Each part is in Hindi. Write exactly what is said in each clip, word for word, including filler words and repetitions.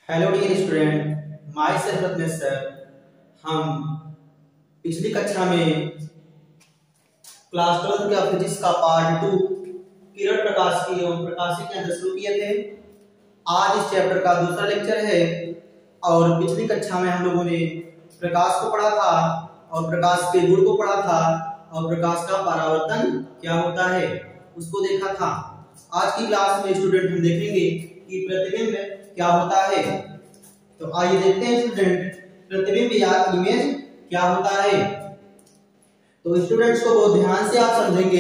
Hello dear student, myself Ratnesh sir. हम पिछली कक्षा में क्लास ट्वेल्थ का फिजिक्स का पार्ट टू किरण प्रकाश की एवं प्रकाशी के अंदर शुरू किए थे। आज इस चैप्टर का दूसरा लेक्चर है और पिछली कक्षा में हम लोगों ने प्रकाश को पढ़ा था और प्रकाश के गुण को पढ़ा था और प्रकाश का परावर्तन क्या होता है उसको देखा था। आज की क्लास में स्टूडेंट हम देखेंगे कि प्रतिबिंब क्या होता है। तो आइए देखते हैं स्टूडेंट, प्रतिबिंब या इमेज क्या होता है। तो स्टूडेंट्स को बहुत ध्यान से आप समझेंगे।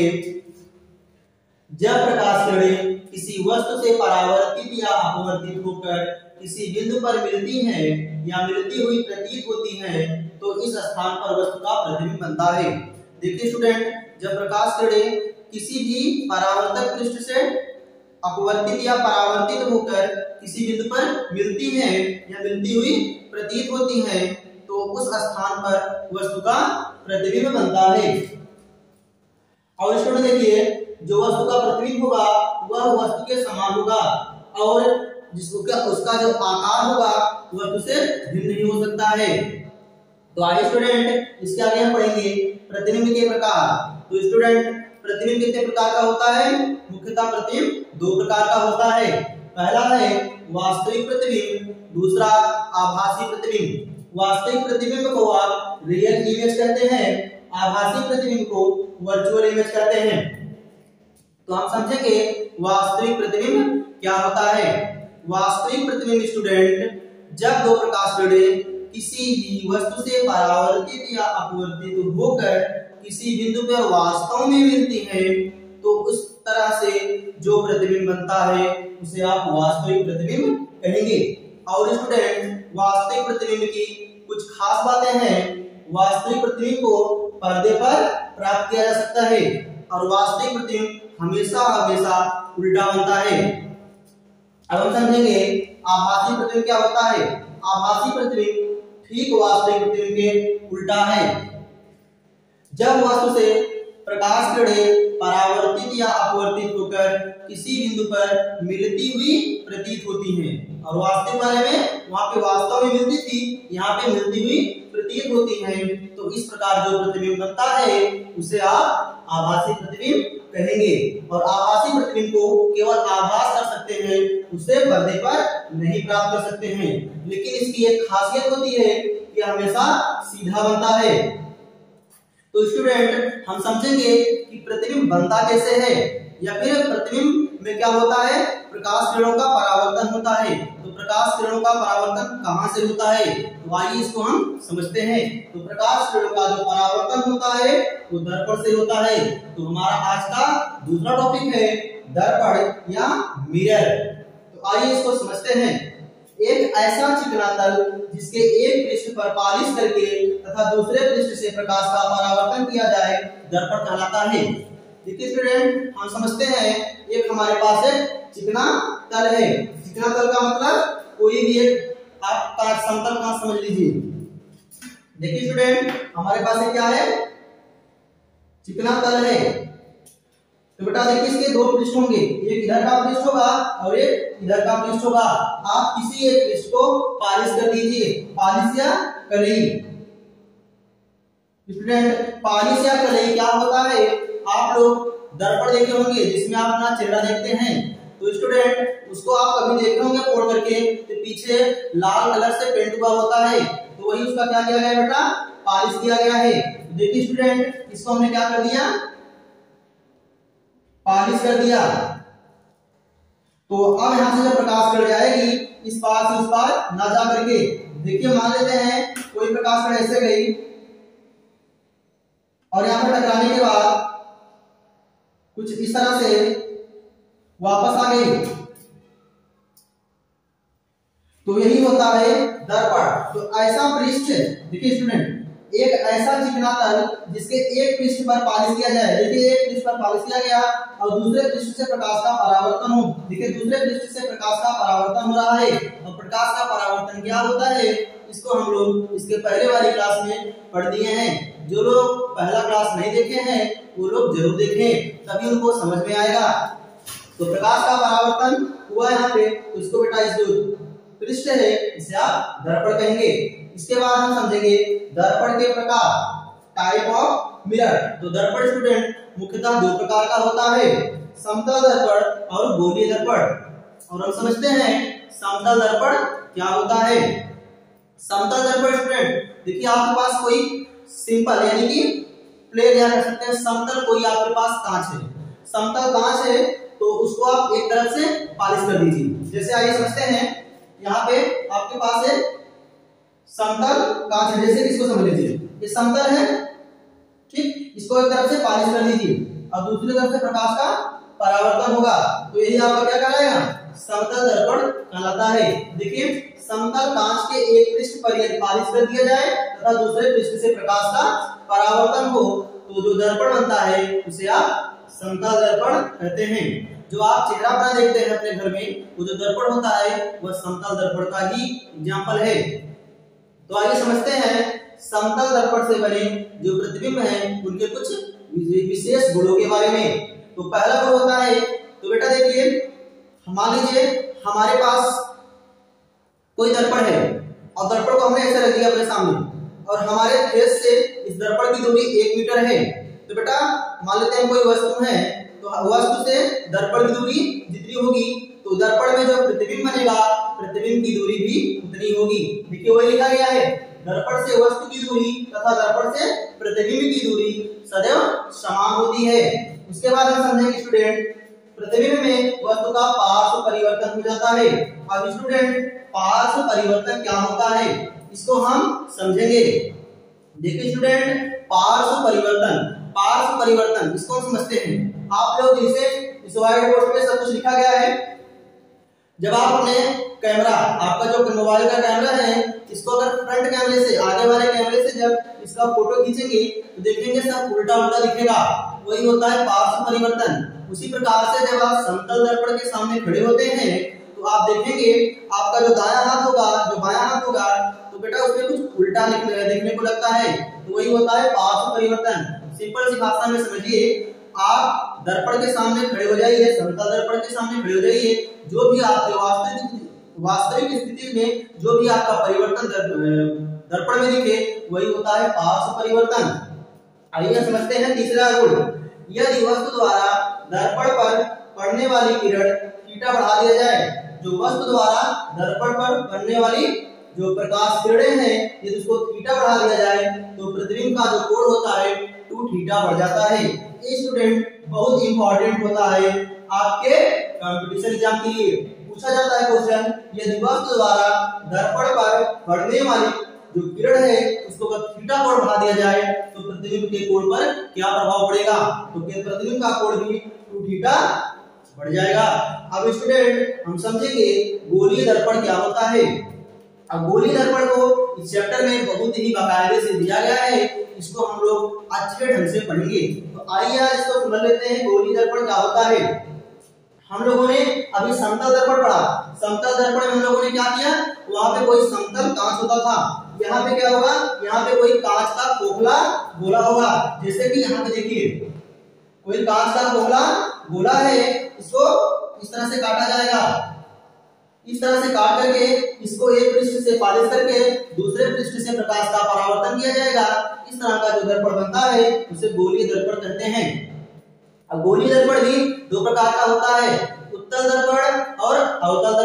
जब प्रकाश किरणें किसी वस्तु से परावर्तित या अपवर्तित होकर किसी बिंदु पर मिलती हैं या मिलती हुई प्रतीत होती हैं, तो इस स्थान पर वस्तु का प्रतिबिंब बनता है। देखिए स्टूडेंट, जब प्रकाश किरणें किसी भी परावर्तक पृष्ठ से अपवर्तित या परावर्तित होकर किसी बिंदु पर मिलती हैं या मिलती हुई प्रतीत होती हैं, तो उस स्थान पर वस्तु का प्रतिबिंब बनता है। और स्टूडेंट देखिए, जो वस्तु का प्रतिबिंब होगा वह वस्तु के समान होगा और जिसका उसका जो आकार होगा वस्तु से भिन्न नहीं हो सकता है। तो आइए स्टूडेंट, इसके आगे हम पढ़ेंगे प्रतिबिंब के प्रकार। तो स्टूडेंट, प्रतिबिंब कितने प्रकार का होता है? मुख्यतः प्रतिबिंब दो प्रकार का होता है। पहला है वास्तविक प्रतिबिंब, दूसरा आभासी प्रतिबिंब। वास्तविक प्रतिबिंब को आप रियल इमेज कहते हैं, आभासी प्रतिबिंब को वर्चुअल इमेज कहते हैं। तो हम समझेंगे वास्तविक प्रतिबिंब क्या होता है। वास्तविक प्रतिबिंब स्टूडेंट, जब दो प्रकाश किरणें किसी भी वस्तु से परावर्तित या अपवर्तित होकर किसी बिंदु पर वास्तव में मिलती है, तो उस तरह से जो प्रतिबिंब बनता है उसे आप वास्तविक प्रतिबिंब कहेंगे। और स्टूडेंट, वास्तविक प्रतिबिंब की कुछ खास बातें हैं। वास्तविक प्रतिबिंब को पर्दे पर प्राप्त किया जा सकता है और वास्तविक प्रतिबिंब हमेशा हमेशा उल्टा बनता है। अब हम समझेंगे आभासी प्रतिबिंब क्या होता है। आभासी प्रतिबिंब ठीक वास्तविक प्रतिबिंब के उल्टा है। जब वस्तु से प्रकाश किरणें परावर्तित या अपवर्तित होकर किसी बिंदु पर मिलती हुई प्रतीत होती हैं और वास्तविक वाले में वहां पे वास्तव में मिलती थी, यहाँ पे मिलती हुई प्रतीत होती हैं, तो इस प्रकार जो प्रतिबिंब बनता है उसे आप आभासी प्रतिबिंब कहेंगे। और आभासी प्रतिबिंब को केवल आभास कर सकते हैं, उसे पर्दे पर नहीं प्राप्त कर सकते हैं। लेकिन इसकी एक खासियत होती है कि हमेशा सीधा बनता है। तो स्टूडेंट, हम समझेंगे कि प्रतिबिंब बनता कैसे है या फिर प्रतिबिंब में क्या होता है। प्रकाश किरणों का परावर्तन होता है। तो प्रकाश किरणों का परावर्तन कहां से होता है, तो आइए इसको हम समझते हैं। तो प्रकाश किरणों का जो परावर्तन होता है वो दर्पण से होता है। तो हमारा आज का दूसरा टॉपिक है दर्पण या मिरर। तो आइए इसको समझते हैं। एक ऐसा चिकना तल जिसके एक पृष्ठ पर पालिश करके तथा दूसरे पृष्ठ से प्रकाश का परावर्तन किया जाए दर्पण कहलाता है। देखिए स्टूडेंट, हम समझते हैं एक हमारे पास एक चिकना तल है। चिकना तल का मतलब कोई भी एक आप काट समतल का समझ लीजिए। देखिए स्टूडेंट, हमारे पास क्या है, चिकना तल है। तो बेटा देखिए, इसके दो पृष्ठ होंगे, एक इधर का पृष्ठ होगा और एक इधर का पृष्ठ होगा। आप किसी एक पृष्ठ को पालिश कर दीजिए, पालिश या कलई। स्टूडेंट, पालिश या कलई क्या होता है? आप लोग दर्पण देखे होंगे जिसमें आप अपना चेहरा देखते हैं। तो स्टूडेंट, उसको आप कभी देखे होंगे फोड़ करके, तो पीछे लाल कलर से पेंट हुआ होता है, तो वही उसका क्या किया गया बेटा, पालिश किया गया है। देखिए स्टूडेंट, इसको हमने क्या कर दिया, पालिश कर दिया। तो अब यहां से जब प्रकाश किरण जाएगी इस पार से उस पार ना जा करके, देखिए मान लेते हैं कोई प्रकाश किरण ऐसे गई और यहां पर टकराने के बाद कुछ इस तरह से वापस आ गई, तो यही होता है दर्पण। तो ऐसा पृष्ठ, देखिए स्टूडेंट, एक ऐसा चिकना तल जिसके एक पृष्ठ पर पालिश किया जाए। देखिए एक पृष्ठ पर पालिश किया गया और दूसरे पृष्ठ से प्रकाश का परावर्तन हो। देखिए दूसरे पृष्ठ से प्रकाश का परावर्तन हो रहा है। और प्रकाश का परावर्तन क्या होता है, इसको हम लोग इसके पहले वाली क्लास में पढ़ दिए हैं। जो लोग पहला क्लास नहीं देखे हैं वो लोग जरूर देखें, तभी उनको समझ में आएगा। तो प्रकाश का परावर्तन हुआ यहाँ पे, तो इसको बेटा इस पृष्ठ है इसे आप दर्पण कहेंगे। इसके बाद हम समझेंगे दर्पण के प्रकार, टाइप ऑफ मिरर। तो दर्पण स्टूडेंट मुख्यतः दो प्रकार का होता है, समतल दर्पण और गोलीय दर्पण। और हम समझते हैं समतल दर्पण क्या होता है। समतल दर्पण स्टूडेंट देखिए आपके पास कोई सिंपल यानी कि प्लेन या कह सकते हैं समतल कोई आपके पास कांच है, समतल कांच है तो उसको आप एक तरफ से पॉलिश कर दीजिए। जैसे आइए समझते हैं, यहाँ पे आपके पास है समतल कांच है, जैसे इसको समझ लीजिए ये समतल है, ठीक, इसको एक तरफ से पॉलिश कर दीजिए और दूसरी तरफ से प्रकाश का परावर्तन होगा, तो यही आपका क्या कहलाएगा, समतल दर्पण कहलाता है। देखिए समतल कांच के एक पृष्ठ पर यदि पॉलिश कर दिया जाए तथा दूसरे पृष्ठ से प्रकाश का परावर्तन हो तो जो दर्पण बनता है उसे आप समतल दर्पण कहते हैं। जो आप चेहरा अपना देखते हैं अपने घर में, वो जो दर्पण होता है वह समतल दर्पण का ही एग्जाम्पल है। तो आइए समझते हैं समतल दर्पण से बने जो प्रतिबिंब हैं उनके कुछ विशेष गुणों के बारे में। तो पहला गुण होता है, तो बेटा देखिए मान लीजिए हमारे पास कोई दर्पण है और दर्पण को हमने ऐसे रख दिया अपने सामने और हमारे फेस से इस दर्पण की दूरी एक मीटर है। तो बेटा मान लेते हैं कोई वस्तु है, तो वस्तु से दर्पण की दूरी जितनी होगी तो दर्पण में जो प्रतिबिंब बनेगा प्रतिबिंब की दूरी भी उतनी होगी। देखिए वही लिखा गया है, दर्पण से वस्तु की दूरी तथा दर्पण से प्रतिबिंब की दूरी सदैव समान होती है। उसके बाद हम समझेंगे स्टूडेंट प्रतिबिंब में वस्तु का पार्श्व परिवर्तन हो जाता है। अब स्टूडेंट पार्श्व परिवर्तन क्या होता है इसको हम समझेंगे। देखिए स्टूडेंट पार्श्व परिवर्तन, पार्श्व परिवर्तन इसको समझते हैं। आप लोग इसे इस व्हाइट बोर्ड पे सब कुछ लिखा गया है। जब आप अपने कैमरा, आपका जो मोबाइल का कैमरा है, इसको अगर फ्रंट कैमरे से, आगे वाले कैमरे से जब इसका फोटो खींचेंगे तो देखेंगे सब उल्टा उल्टा दिखेगा, वही होता है पार्श्व परिवर्तन। उसी प्रकार से जब आप समतल दर्पण के सामने खड़े होते हैं तो आप देखेंगे आपका जो दायां हाथ होगा, जो बायां हाथ होगा, तो बेटा उसमें कुछ उल्टा देखने को लगता है, तो वही होता है पार्श्व परिवर्तन। सिंपल सी भाषा में समझिए, आप दर्पण के सामने खड़े हो जाइए, समतल दर्पण के सामने खड़े हो जाइए, जो भी आपके वास्तविक वास्तविक स्थिति में जो भी आपका परिवर्तन दर्पण में दिखे वही होता है पार्श्व परिवर्तन। आइए समझते हैं तीसरा गुण, यदि वस्तु द्वारा दर्पण पर पड़ने वाली किरण थीटा बढ़ा दिया जाए, जो वस्तु द्वारा दर्पण पर पड़ने वाली जो प्रकाश किरणें हैं यदि उसको थीटा बढ़ा दिया जाए तो प्रतिबिंब का जो कोण होता है टू थीटा बढ़ जाता है। ये स्टूडेंट बहुत इंपॉर्टेंट होता है आपके कंपटीशन एग्जाम के लिए। पूछा जाता है क्वेश्चन, यदि वस्तु द्वारा दर्पण पर पड़ने वाली जो किरण है उसको अगर थीटा कोण बढ़ा दिया जाए तो प्रतिबिंब के कोण पर क्या प्रभाव पड़ेगा, तो प्रतिबिंब का कोण भी टू थीटा बढ़ जाएगा। अब स्टूडेंट हम समझेंगे गोलीय दर्पण क्या होता है। अब गोलीय दर्पण को इस चैप्टर में बहुत ही बाकायदे से दिया गया है, इसको हम लोग अच्छे ढंग से पढ़ेंगे। तो आइए इसको समझ लेते हैं गोलीय दर्पण क्या होता है। हम लोगों ने अभी समतल दर्पण पढ़ा, समतल दर्पण में हम लोगों ने क्या किया, वहां पे कोई समतल कांच होता था, यहाँ पे क्या होगा, यहाँ पे कोई कांच का खोखला गोला होगा। जैसे कि यहाँ पे देखिए कोई कांच का खोखला गोला है, इसको इस तरह से काटा जाएगा, इस तरह से काट करके इसको एक पृष्ठ से पॉलिश करके दूसरे पृष्ठ से प्रकाश का परावर्तन किया जाएगा। इस तरह का जो दर्पण बनता है उसे गोलीय दर्पण कहते हैं। अब गोलीय दर्पण भी दो प्रकार का होता है, उत्तल दर्पण और अवतल